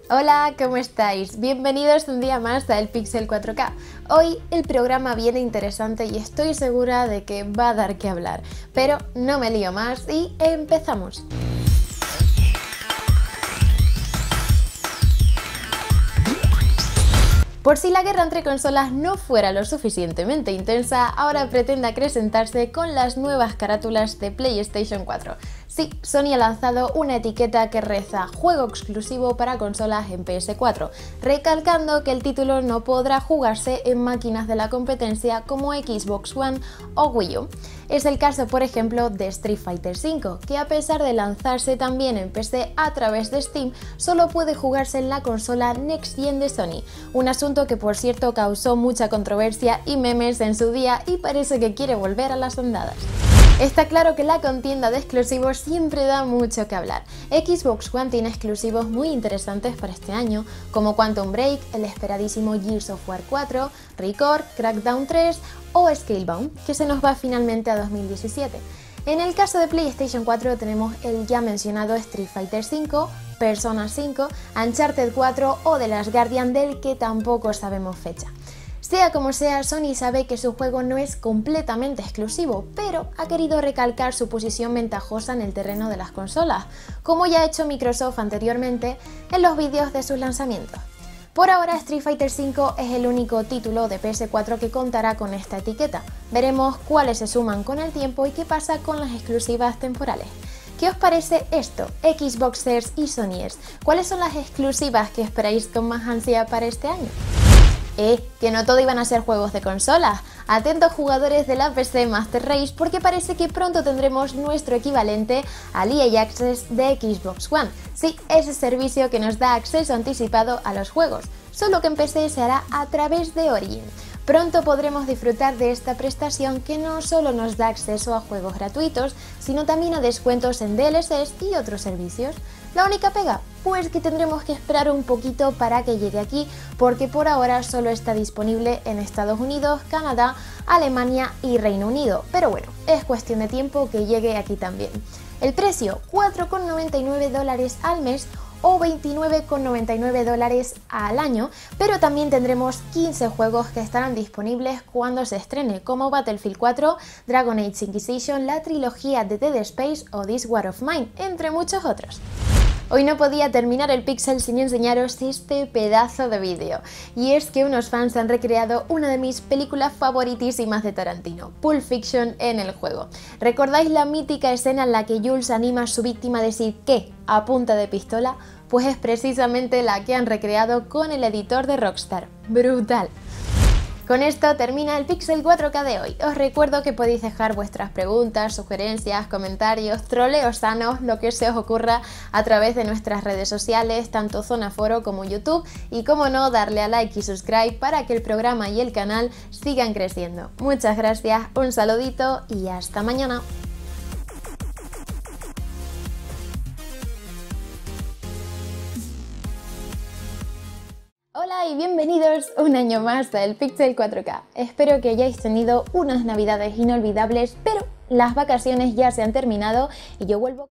Hola, ¿cómo estáis? Bienvenidos un día más a El Pixel 4K. Hoy el programa viene interesante y estoy segura de que va a dar que hablar, pero no me lío más y empezamos. Por si la guerra entre consolas no fuera lo suficientemente intensa, ahora pretende acrecentarse con las nuevas carátulas de PlayStation 4. Sí, Sony ha lanzado una etiqueta que reza juego exclusivo para consolas en PS4, recalcando que el título no podrá jugarse en máquinas de la competencia como Xbox One o Wii U. Es el caso, por ejemplo, de Street Fighter V, que a pesar de lanzarse también en PC a través de Steam, solo puede jugarse en la consola Next Gen de Sony, un asunto que por cierto causó mucha controversia y memes en su día y parece que quiere volver a las andadas. Está claro que la contienda de exclusivos siempre da mucho que hablar. Xbox One tiene exclusivos muy interesantes para este año, como Quantum Break, el esperadísimo Gears of War 4, Record, Crackdown 3 o Scalebound, que se nos va finalmente a 2017. En el caso de PlayStation 4 tenemos el ya mencionado Street Fighter V, Persona 5, Uncharted 4 o The Last Guardian, del que tampoco sabemos fecha. Sea como sea, Sony sabe que su juego no es completamente exclusivo, pero ha querido recalcar su posición ventajosa en el terreno de las consolas, como ya ha hecho Microsoft anteriormente en los vídeos de sus lanzamientos. Por ahora, Street Fighter V es el único título de PS4 que contará con esta etiqueta. Veremos cuáles se suman con el tiempo y qué pasa con las exclusivas temporales. ¿Qué os parece esto, Xboxers y Sonyers? ¿Cuáles son las exclusivas que esperáis con más ansia para este año? Que no todo iban a ser juegos de consolas. Atentos jugadores de la PC Master Race, porque parece que pronto tendremos nuestro equivalente al EA Access de Xbox One. Sí, ese servicio que nos da acceso anticipado a los juegos, solo que en PC se hará a través de Origin. Pronto podremos disfrutar de esta prestación que no solo nos da acceso a juegos gratuitos, sino también a descuentos en DLCs y otros servicios. ¿La única pega? Pues que tendremos que esperar un poquito para que llegue aquí, porque por ahora solo está disponible en Estados Unidos, Canadá, Alemania y Reino Unido. Pero bueno, es cuestión de tiempo que llegue aquí también. El precio, $4,99 al mes o $29,99 al año, pero también tendremos 15 juegos que estarán disponibles cuando se estrene, como Battlefield 4, Dragon Age Inquisition, la trilogía de Dead Space o This War of Mine, entre muchos otros. Hoy no podía terminar el Pixel sin enseñaros este pedazo de vídeo, y es que unos fans han recreado una de mis películas favoritísimas de Tarantino, Pulp Fiction, en el juego. ¿Recordáis la mítica escena en la que Jules anima a su víctima a decir ¿qué? A punta de pistola? Pues es precisamente la que han recreado con el editor de Rockstar. ¡Brutal! Con esto termina el Pixel 4K de hoy. Os recuerdo que podéis dejar vuestras preguntas, sugerencias, comentarios, troleos sanos, lo que se os ocurra a través de nuestras redes sociales, tanto Zona Foro como YouTube, y como no, darle a like y subscribe para que el programa y el canal sigan creciendo. Muchas gracias, un saludito y hasta mañana. Hola y bienvenidos un año más a El Pixel 4K. Espero que hayáis tenido unas navidades inolvidables, pero las vacaciones ya se han terminado y yo vuelvo...